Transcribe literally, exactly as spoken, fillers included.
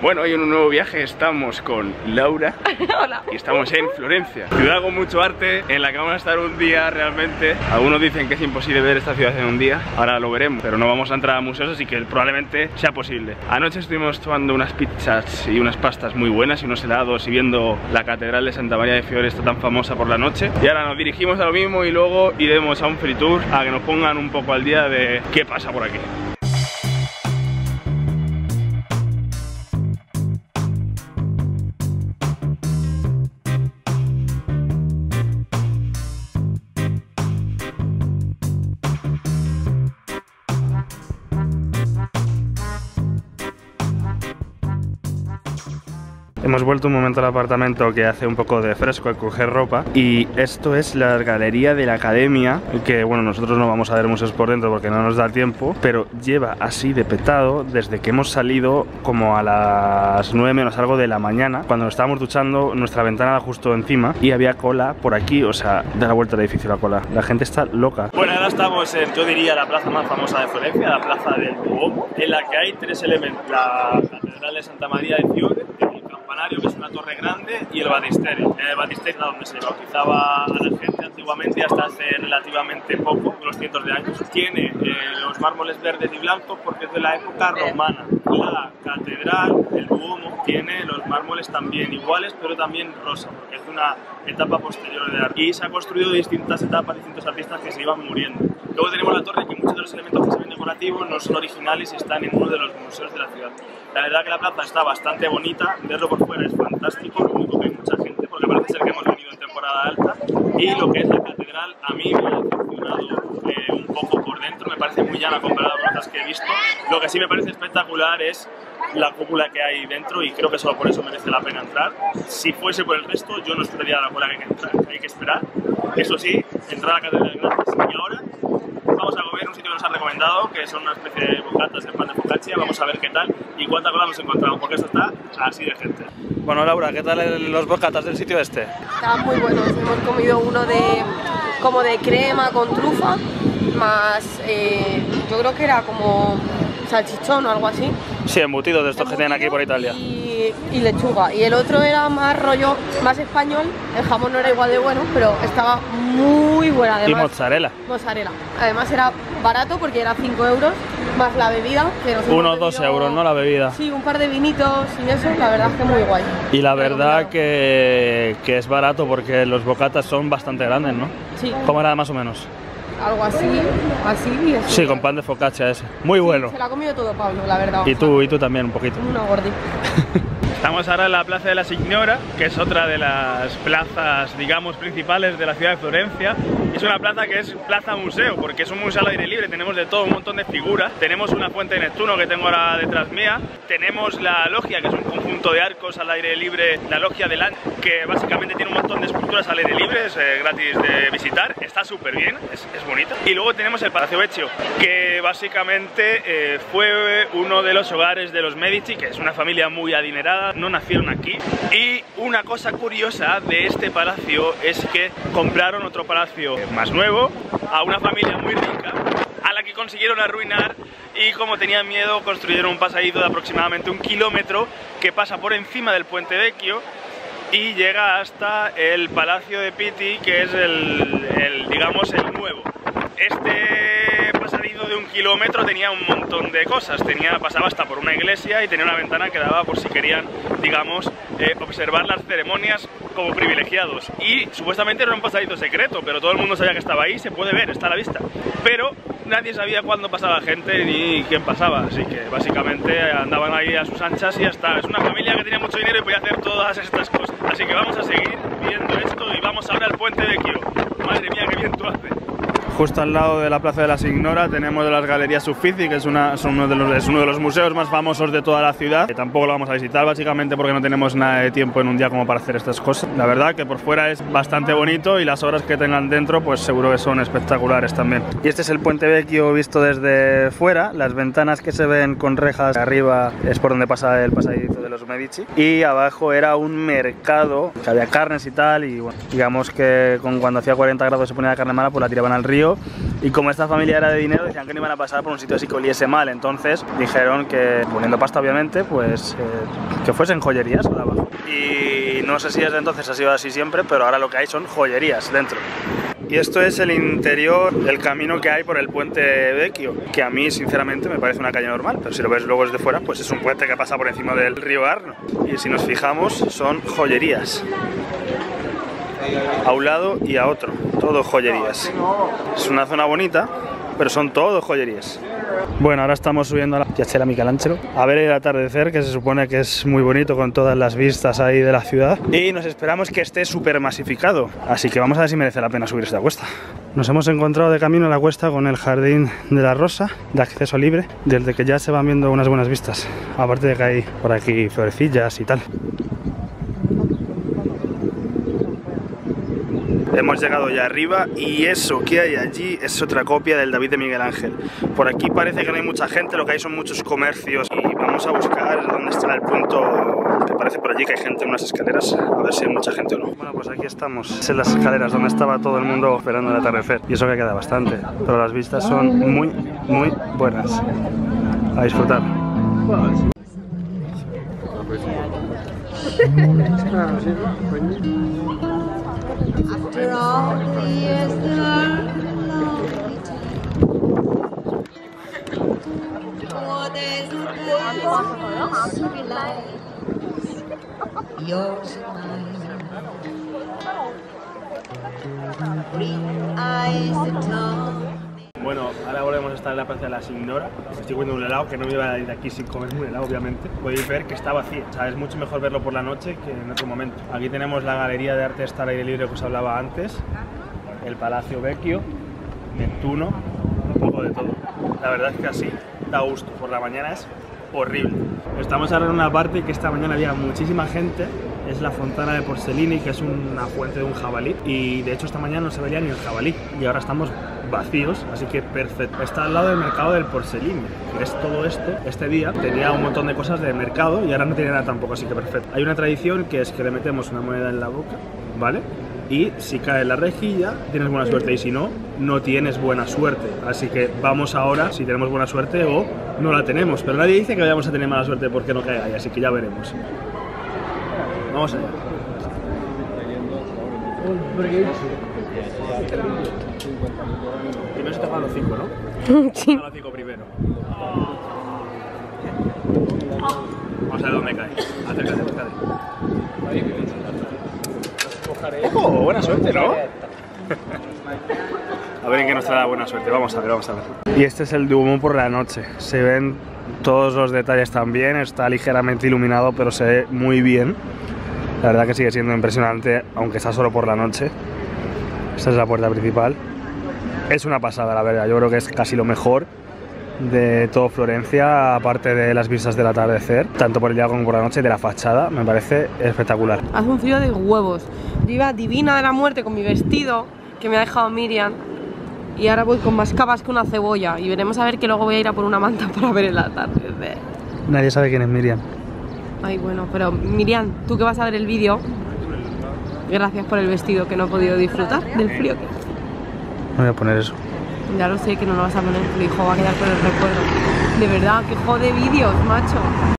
Bueno, hoy en un nuevo viaje estamos con Laura. Hola. Y estamos en Florencia, ciudad con mucho arte, en la que vamos a estar un día realmente. Algunos dicen que es imposible ver esta ciudad en un día, ahora lo veremos, pero no vamos a entrar a museos, así que probablemente sea posible. Anoche estuvimos tomando unas pizzas y unas pastas muy buenas y unos helados y viendo la catedral de Santa María de Fiore, está tan famosa por la noche. Y ahora nos dirigimos a lo mismo y luego iremos a un free tour a que nos pongan un poco al día de qué pasa por aquí. Hemos vuelto un momento al apartamento que hace un poco de fresco, de coger ropa. Y esto es la galería de la academia, que bueno, nosotros no vamos a ver museos por dentro porque no nos da tiempo, pero lleva así de petado desde que hemos salido como a las nueve menos algo de la mañana. Cuando nos estábamos duchando, nuestra ventana justo encima y había cola por aquí, o sea, da la vuelta al edificio la cola. La gente está loca. Bueno, ahora estamos en, yo diría, la plaza más famosa de Florencia, la plaza del Duomo, en la que hay tres elementos: la catedral de Santa María de Fiore, que es una torre grande, y el batisterio. En el batisterio era donde se bautizaba a la gente antiguamente, hasta hace relativamente poco, unos cientos de años. Tiene eh, los mármoles verdes y blancos porque es de la época romana. La catedral, el Duomo, tiene los mármoles también iguales, pero también rosa, porque es de una etapa posterior de arte. Y se ha construido de distintas etapas, distintos artistas que se iban muriendo. Luego tenemos la torre, que muchos de los elementos que se ven decorativos no son originales y están en uno de los museos de la ciudad. La verdad que la plaza está bastante bonita, verlo por fuera es fantástico, lo único que hay mucha gente porque parece ser que hemos venido en temporada alta, y lo que es la catedral a mí me ha decepcionado eh, un poco por dentro, me parece muy llana comparada con otras que he visto. Lo que sí me parece espectacular es la cúpula que hay dentro y creo que solo por eso merece la pena entrar. Si fuese por el resto yo no esperaría la cola que hay que, entrar, que hay que esperar. Eso sí, entrar a la catedral gratis. Y ahora vamos a comer un sitio que nos han recomendado, que son una especie de bocatas de pan de focaccia. Vamos a ver qué tal y cuánta cola hemos encontrado, porque esto está así de gente. Bueno, Laura, ¿qué tal el, los bocatas del sitio este? Estaban muy buenos, hemos comido uno de como de crema con trufa, más eh, yo creo que era como salchichón o algo así. Sí, embutidos de estos que tienen aquí por Italia. Y, y lechuga. Y el otro era más rollo, más español. El jamón no era igual de bueno, pero estaba muy buena. Además, y mozzarella. Mozzarella. Además era barato porque era cinco euros, más la bebida. Que nos Unos dos euros, ¿no? La bebida. Sí, un par de vinitos y eso, la verdad es que muy guay. Y la verdad que, que es barato porque los bocatas son bastante grandes, ¿no? Sí. ¿Cómo era más o menos? Algo así, así y eso. Sí, con pan de focaccia ese. Muy bueno. Sí, se lo ha comido todo Pablo, la verdad. Y tú, y tú también, un poquito. Una gordita. Estamos ahora en la Plaza de la Signora, que es otra de las plazas, digamos, principales de la ciudad de Florencia. Es una plaza que es plaza museo, porque es un museo al aire libre, tenemos de todo, un montón de figuras. Tenemos una fuente de Neptuno que tengo ahora detrás mía. Tenemos la logia, que es un conjunto de arcos al aire libre, la logia de Lan, que básicamente tiene un montón de esculturas al aire libre, es eh, gratis de visitar, está súper bien, es, es bonito. Y luego tenemos el Palacio Vecchio, que básicamente eh, fue uno de los hogares de los Medici, que es una familia muy adinerada, no nacieron aquí. Y una cosa curiosa de este palacio es que compraron otro palacio más nuevo a una familia muy rica, a la que consiguieron arruinar, y como tenían miedo construyeron un pasadizo de aproximadamente un kilómetro que pasa por encima del Puente Vecchio y llega hasta el Palacio de Pitti, que es el, el digamos el nuevo. Este pasadizo de un kilómetro tenía un montón de cosas, tenía, pasaba hasta por una iglesia y tenía una ventana que daba por si querían, digamos, eh, observar las ceremonias como privilegiados. Y supuestamente era un pasadizo secreto, pero todo el mundo sabía que estaba ahí, se puede ver, está a la vista. Pero nadie sabía cuándo pasaba gente ni quién pasaba, así que básicamente andaban ahí a sus anchas y ya está. Es una familia que tenía mucho dinero y podía hacer todas estas cosas. Así que vamos a seguir viendo esto y vamos ahora al Puente Vecchio. Madre mía, qué bien tú haces. Justo al lado de la Plaza de la Signora tenemos las Galerías Uffizi, que es, una, son uno de los, es uno de los museos más famosos de toda la ciudad, que tampoco lo vamos a visitar básicamente porque no tenemos nada de tiempo en un día como para hacer estas cosas. La verdad que por fuera es bastante bonito y las obras que tengan dentro pues seguro que son espectaculares también. Y este es el Puente Vecchio visto desde fuera, las ventanas que se ven con rejas arriba es por donde pasa el pasadizo de los Medici, y abajo era un mercado que había carnes y tal, y bueno, digamos que con, cuando hacía cuarenta grados se ponía la carne mala pues la tiraban al río río, y como esta familia era de dinero decían que no iban a pasar por un sitio así que oliese mal, entonces dijeron que, poniendo pasta obviamente, pues eh, que fuesen joyerías por abajo. Y no sé si desde entonces ha sido así siempre, pero ahora lo que hay son joyerías dentro. Y esto es el interior del camino que hay por el puente Vecchio, que a mí sinceramente me parece una calle normal, pero si lo ves luego desde fuera, pues es un puente que pasa por encima del río Arno. Y si nos fijamos, son joyerías. A un lado y a otro, todo joyerías. Es una zona bonita, pero son todo joyerías. Bueno, ahora estamos subiendo a la Piazzetta Michelangelo a ver el atardecer, que se supone que es muy bonito con todas las vistas ahí de la ciudad, y nos esperamos que esté súper masificado, así que vamos a ver si merece la pena subir esta cuesta. Nos hemos encontrado de camino a la cuesta con el Jardín de la Rosa, de acceso libre, desde que ya se van viendo unas buenas vistas, aparte de que hay por aquí florecillas y tal. Hemos llegado ya arriba y eso que hay allí es otra copia del David de Miguel Ángel. Por aquí parece que no hay mucha gente, lo que hay son muchos comercios y vamos a buscar dónde está el punto que parece por allí que hay gente en unas escaleras, a ver si hay mucha gente o no. Bueno, pues aquí estamos, es en las escaleras donde estaba todo el mundo esperando el atardecer y eso que queda bastante, pero las vistas son muy, muy buenas. A disfrutar. After all the years that are four days of be like yours and mine. Green eyes that tall. Bueno, ahora volvemos a estar en la plaza de la Signora. Estoy comiendo un helado, que no me iba a ir de aquí sin comerme un helado, obviamente. Podéis ver que está vacía, o sea, es mucho mejor verlo por la noche que en otro momento. Aquí tenemos la galería de arte al aire libre que os hablaba antes, el Palacio Vecchio, Neptuno, un poco de todo. La verdad es que así da gusto, por la mañana es horrible. Estamos ahora en una parte que esta mañana había muchísima gente, es la Fontana de Porcellini, que es una fuente de un jabalí, y de hecho esta mañana no se veía ni el jabalí, y ahora estamos vacíos, así que perfecto. Está al lado del mercado del Porcellini, que es todo esto. Este día tenía un montón de cosas de mercado y ahora no tiene nada tampoco, así que perfecto. Hay una tradición que es que le metemos una moneda en la boca, ¿vale? Y si cae en la rejilla, tienes buena suerte, y si no, no tienes buena suerte. Así que vamos ahora si tenemos buena suerte o no la tenemos, pero nadie dice que vayamos a tener mala suerte porque no caiga ahí, así que ya veremos. Vamos allá. Primero se te van los cinco, ¿no? Sí. Los cinco primero. Vamos a ver dónde cae. Acércate, acércate. ¡Oh! Buena suerte, ¿no? A ver en qué nos trae la buena suerte. Vamos a ver, vamos a ver. Y este es el Duomo por la noche. Se ven todos los detalles también. Está ligeramente iluminado, pero se ve muy bien. La verdad que sigue siendo impresionante, aunque está solo por la noche. Esta es la puerta principal. Es una pasada, la verdad. Yo creo que es casi lo mejor de todo Florencia, aparte de las vistas del atardecer, tanto por el día como por la noche, de la fachada. Me parece espectacular. Hace un frío de huevos. Yo iba divina de la muerte con mi vestido que me ha dejado Miriam, y ahora voy con más capas que una cebolla, y veremos a ver que luego voy a ir a por una manta para ver el atardecer. Nadie sabe quién es Miriam. Ay, bueno, pero Miriam, tú que vas a ver el vídeo, gracias por el vestido que no he podido disfrutar del frío. No voy a poner eso. Ya lo sé que no lo vas a poner, pero hijo, va a quedar con el recuerdo. De verdad, que jode vídeos, macho.